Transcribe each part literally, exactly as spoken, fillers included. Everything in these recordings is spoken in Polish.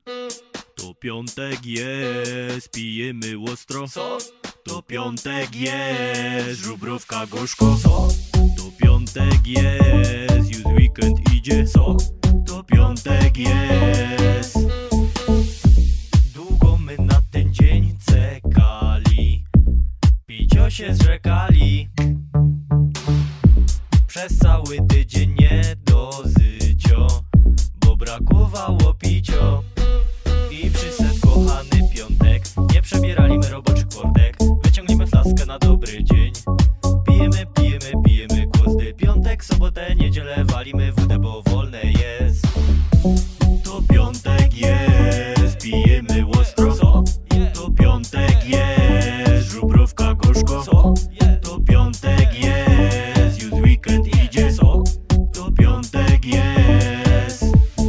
To piątek jest, pijemy ostro. Co? To piątek jest, żubrówka gorzko. Co? To piątek jest, już weekend idzie. Co? To piątek jest. Długo my na ten dzień czekali, picio się zrzekali. Przez cały tydzień nie dozycio, bo brakowało picio. I przyszedł kochany piątek, nie przebieraliśmy roboczych portek. Wyciągnijmy flaskę na dobry dzień. Pijemy, pijemy, pijemy głosdy. Piątek, sobotę, niedzielę walimy wódę, bo wolne jest. To piątek jest, pijemy ostro. Co? To piątek jest, żubrówka gorzko. Co? To piątek jest, już weekend idzie. Co? To piątek jest.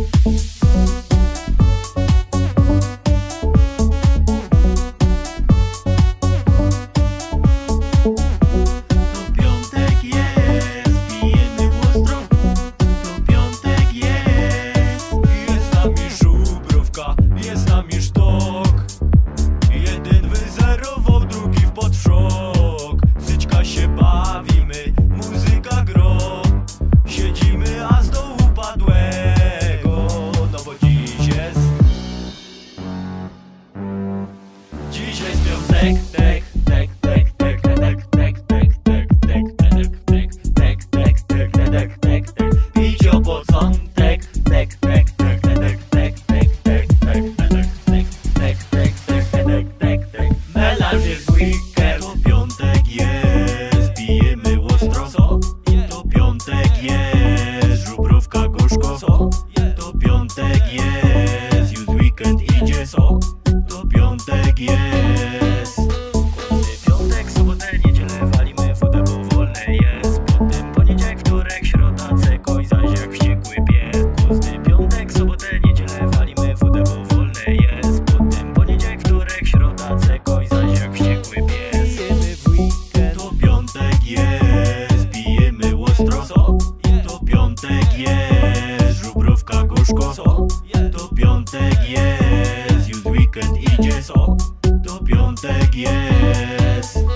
To piątek jest, pijemy ostro. To piątek jest. Jest z nami żubrówka, jest z nami sztok. Jeden wyzerował, drugi wpadł w szok. Syćka się bawimy, muzyka gro. Siedzimy aż do upadłego, no bo dziś jest. Dzisiaj jest piątek, tek, tek, tek, tek, tek, tek, tek, tek, tek, tek, tek, tek, tek, tek, tek, tek, tek. Picio początek, tek, tek, tek, tek, tek, tek, tek, tek, tek, tek, tek, tek, tek, tek, tek. Melanż jest weekend. To piątek jest, pijemy ostro. Co? To piątek jest, żubrówka gorzko. Co? To piątek jest, już weekend idzie. Co? To piątek jest. Każdy piątek, sobotę, niedzielę walimy wódę, bo wolne jest. Potem poniedziałek, wtorek, środa, ceko i zaś jak wściekły pies. Każdy piątek, sobotę, niedzielę walimy wódę, bo wolne jest. Potem poniedziałek, wtorek, środa, ceko i zaś jak wściekły pies. Pijemy w weekend. To piątek jest, pijemy ostro. Co? To piątek jest, żubrówka gorzko. Co? To piątek jest, już weekend idzie. Co? To piątek jest.